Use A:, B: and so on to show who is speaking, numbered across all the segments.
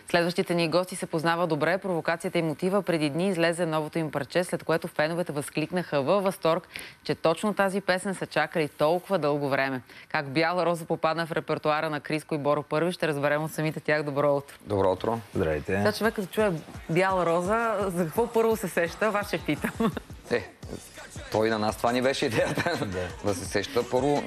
A: Следващите ни гости се познава добре. Провокацията и мотива. Преди дни излезе новото им парче, след което феновете възкликнаха във възторг, че точно тази песен са чакали толкова дълго време. Как Бяла роза попадна в репертуара на Криско и Боро Първи, ще разберем от самите тях. Добро утро.
B: Добро утро.
C: Здравейте.
A: Сега човек, като чуе Бяла роза, за какво първо се сеща? Вас ще питам.
B: Той на нас това ни беше идеята. Да се сеща първо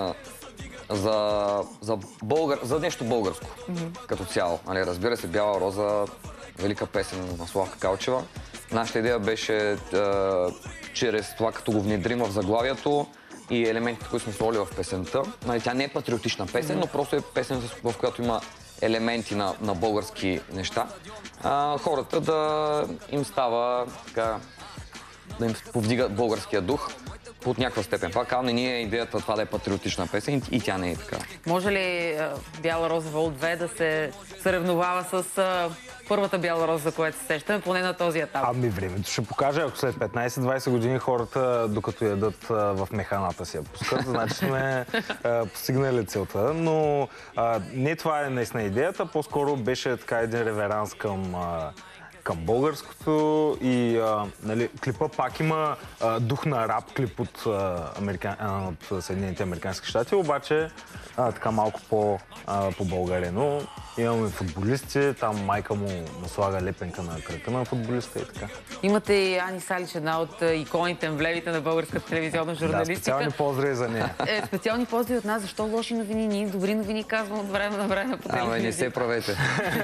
B: за нещо българско, като цяло. Разбира се, Бяла роза, велика песен на Славка Калчева. Нашата идея беше чрез това, като го внедрим в заглавието и елементите, които сме сложили в песента. Тя не е патриотична песен, но просто е песен, в която има елементи на български неща. Хората да им става така, да им повдига българския дух под някаква степен. Това казвам, не е идеята това да е патриотична песен и тя не е така.
A: Може ли Бяла роза Вол 2 да се съревновава с първата Бяла роза, за която се сещаме, поне на този етап?
C: Ами времето ще покаже. Ако след 15-20 години хората, докато ядат в механата си я пускат, значи сме постигнали целта. Но не това е наистина идеята. По-скоро беше така един реверанс към българското и клипа пак има дух на рап клип от Съединените американски щати, обаче така малко по-българено. Имаме футболисти, там майка му слага лепенка на крака на футболиста и така.
A: Имате и Ани Салич, една от иконите, емблемите на българската телевизионна журналистика.
C: Да, специални поздрави за нея.
A: Специални поздрави от нас. Защо лоши новини? Ние добри новини казвам от време на време по телевизията.
B: Не се правете.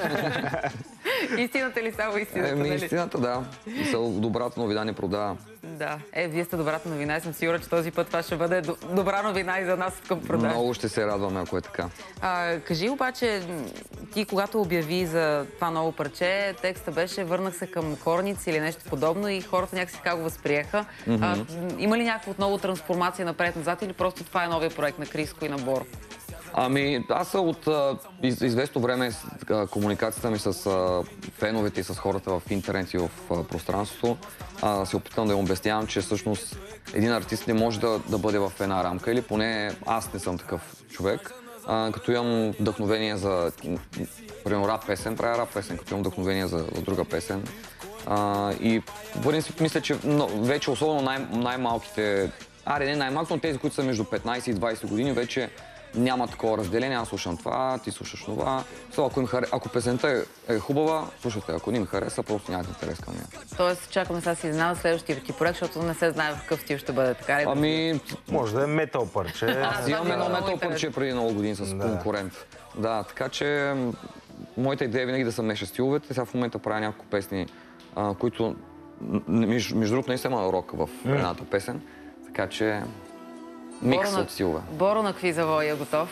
A: Истината ли само истината?
B: Истината, да. Добрата новина ни продава.
A: Да. Вие сте добрата новина и съм сигурна, че този път това ще бъде добра новина и за нас към продажа.
B: Много ще се радваме, ако е така.
A: Кажи обаче, ти когато обяви за това ново парче, текста беше "Върнах се към корници" или нещо подобно и хората някакси така го възприеха. Има ли някаква отново трансформация напред-назад или просто това е новия проект на Криско и на Боро?
B: Аз от известно време комуникацията ми с феновете и с хората в интернет и в пространството се опитвам да им обяснявам, че всъщност един артист не може да бъде в една рамка, или поне аз не съм такъв човек. Като имам вдъхновение за, примерно, рап песен, правя рап песен, като имам вдъхновение за друга песен. И в принцип мисля, че вече особено най-малките, не най-малко, но тези, които са между 15 и 20 години, вече няма такова разделение. Аз слушам това, ти слушаш това. Ако песента е хубава, слушате. Ако не им хареса, просто нямате интерес към нея.
A: Тоест, чакаме сега си изненада следващия ти проект, защото не се знае в какъв стил ще бъде, така ли?
C: Може да е метал парче.
B: Аз имам едно метал парче преди много години с конкурент. Да, така че моята идея е винаги да съм меша стиловете. Сега в момента правя няколко песни, които между другото наистина има рок в едната песен. Така че микс от стилове.
A: Боро, на какви завои е готов?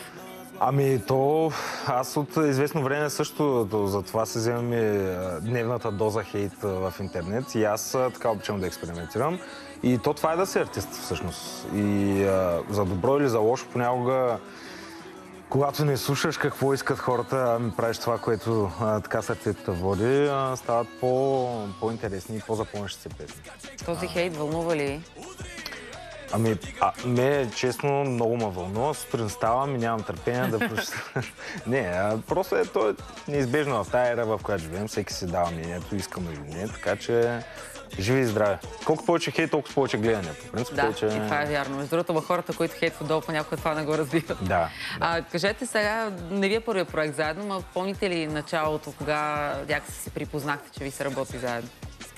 C: Аз от известно време също за това се вземам и дневната доза хейт в интернет и аз така обичам да експериментирам. И това е да си артист всъщност. И за добро или за лошо понякога, когато не слушаш какво искат хората, правиш това, което така сърцето води, стават по-интересни и по-запомнящи се песни.
A: Този хейт вълнува ли?
C: Честно, много ме вълнува. Сутрин ставам и нямам търпение да прочета. Просто то е неизбежно в тази ера, в която живеем. Всеки си дава мнението, искам или не. Така че живи и здраве. Колко повече хейт, толкова повече гледане. По принцип,
A: и това е вярно. Между другото, хората, които хейтват долу, понякога това не го разбиват.
C: Да.
A: Кажете сега, не ви е първият проект заедно, но помните ли началото, кога някакси се припознахте, че ви се работи заедно?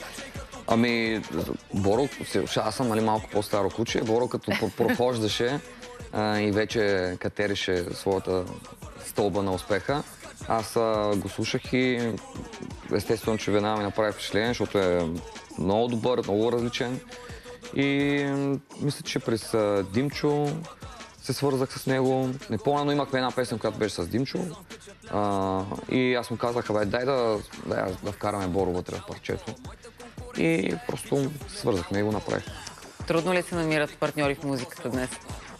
B: Боро, аз съм малко по-старо куче. Боро като прохождаше и вече катереше своята стълба на успеха, аз го слушах и естествено, че веднага ми направи впечатление, защото е много добър, много различен. И мисля, че през Димчо се свързах с него. Не помня, но имахме една песен, която беше с Димчо. И аз му казах, дай да вкараме Боро вътре в парчето. И просто свързахме и го направих.
A: Трудно ли се намират партньори в музиката днес?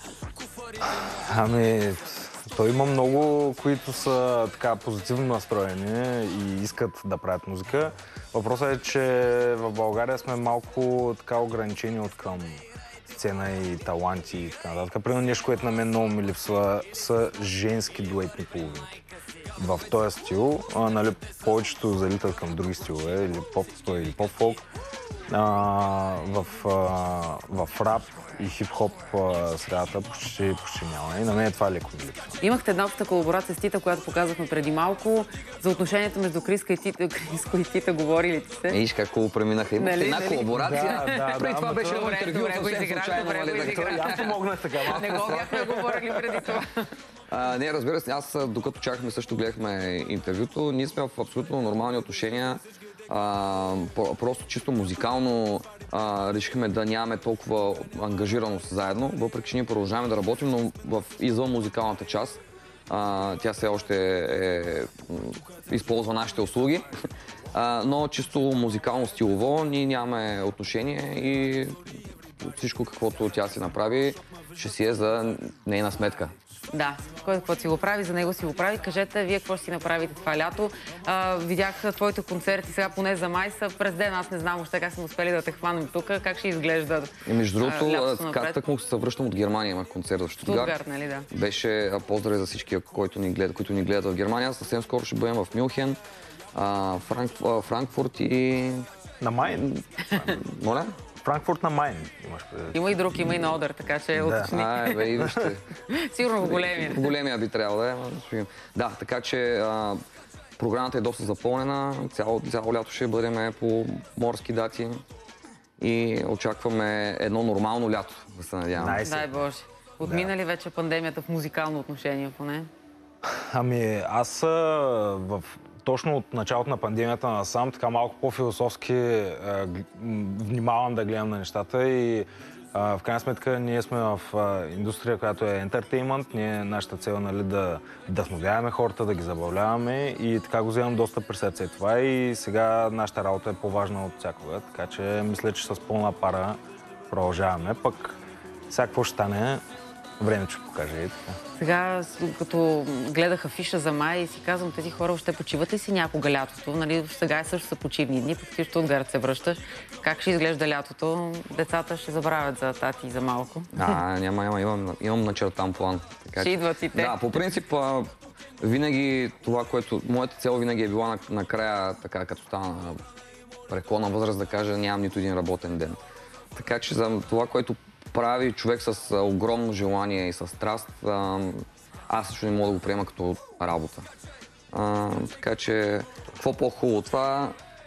C: Той има много, които са така позитивно настроени и искат да правят музика. Въпросът е, че в България сме малко така ограничени от към сцена и таланти и така нататък. Примерно нещо, което на мен много ми липсва, са женски дуетни половинки. в този стил. Нали, повечето залитат към други стилове, или поп, или поп-фолк. В рап и хип-хоп средата почти няма. И на мен това леко ми липсва.
A: Имахте една обща колаборация с Тита, която показахме преди малко. За отношението между Криско и Тита говорили ли сте?
B: Виж как хубаво преминаха. Имахте една колаборация.
C: Да,
B: това беше едно интервю, съвсем случайно.
C: Аз помогнах така.
A: Не го бяхме говорили преди това.
B: Не, разбира се, аз докато чакахме също гледахме интервюто, ние сме в абсолютно нормални отношения. Просто чисто музикално решихме да нямаме толкова ангажираност заедно, въпреки че ние продължаваме да работим, но извън музикалната част тя все още използва нашите услуги, но чисто музикално-стилово ние нямаме отношение и всичко каквото тя си направи ще си е за нейна сметка.
A: Да, кой каквото си го прави, за него си го прави. Кажете, вие какво ще си направите това лято? Видях твоите концерти сега поне за май са през ден. Аз не знам въобще как сме успели да те хванем тук. Как ще изглежда?
B: Между другото, как му се връщам от Германия, имах концерт в Штутгарт.
A: Нали, да.
B: Беше поздрави за всички, които ни гледат в Германия. Съвсем скоро ще бъдем в Мюнхен, Франкфурт и...
C: На Майн?
B: Моля?
C: Франкфурт на Майн.
A: Има и друг, има и на Одър, така че уточни.
B: И вижте.
A: Сигурно в големия.
B: В големия би трябвало да е. Да, така че програмата е доста запълнена. Цяло лято ще бъдем по морски дати и очакваме едно нормално лято, да се надяваме.
A: Дай Боже. Отмина ли вече пандемията в музикално отношение поне?
C: Ами аз точно от началото на пандемията насам, така малко по-философски внимавам да гледам на нещата и в крайна сметка ние сме в индустрия, която е ентертеймент. Нашата цел е, нали, да вдъхновяваме хората, да ги забавляваме и така го вземам доста при сърце това и сега нашата работа е по-важна от всякога, така че мисля, че с пълна пара продължаваме, пък всяко ще стане, времето ще покаже и така.
A: Сега, като гледах афиша за май, си казвам, тези хора още почиват ли си някога лятото? Нали, сега също са почивни дни, пък ти от Штутгарт се връщаш. Как ще изглежда лятото? Децата ще забравят за тати и за малко.
B: Няма. Имам начертан план.
A: Ще идват и те.
B: Да, по принцип, винаги това, което... Моята цел винаги е била накрая, така като стана преклонна възраст, да кажа, нямам нито един работен ден. Така че за това, което прави човек с огромно желание и с страст, аз също не мога да го приема като работа. Така че, какво по-хубаво от това,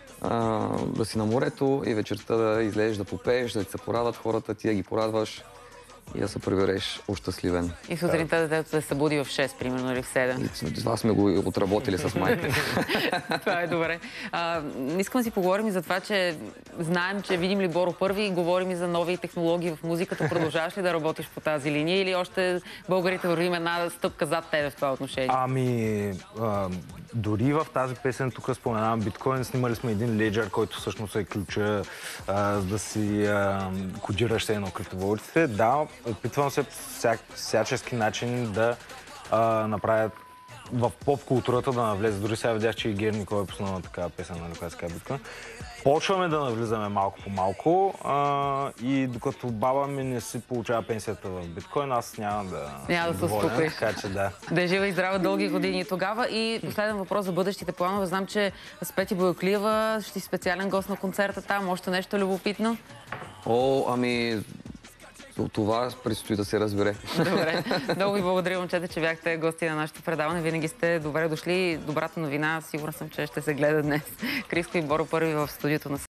B: да си на морето и вечерта да излезеш да попееш, да ти се порадват хората, ти да ги порадваш и да се прибереш ощастливен.
A: И сутринта детето да се събуди в 6, примерно, или в 7.
B: Това сме го отработили с майка.
A: Това е добре. Искам да си поговорим и за това, че знаем, че видим ли Боро първи и говорим и за нови технологии в музиката. Продължаваш ли да работиш по тази линия или още българите вървим една стъпка зад тебе в това отношение?
C: Ами, дори в тази песен тук споменавам биткоин, снимали сме един леджер, който всъщност е ключа да си кодираш едно криптовалутите. Да, опитвам се всячески начин да направя в поп-културата да навлезе. Дори сега видях, че и Гер Николай е пуснал такава песен, нали, която се казва биткоин. Почваме да навлизаме малко по малко и докато баба ми не си получава пенсията в биткоин, аз няма да
A: се успокоиш.
C: Така че да.
A: Да е жива и здрава дълги години тогава. И последен въпрос за бъдещите планове. Знам, че с Пети Бояклиева ще си специален гост на концерта там. Още нещо любопитно?
B: Ами... Това предстои да се разбере.
A: Добре. Много ви благодаря, момчета, че бяхте гости на нашето предаване. Винаги сте добре дошли. Добрата новина, сигурна съм, че ще се гледа днес. Криско и Боро първи в студиото на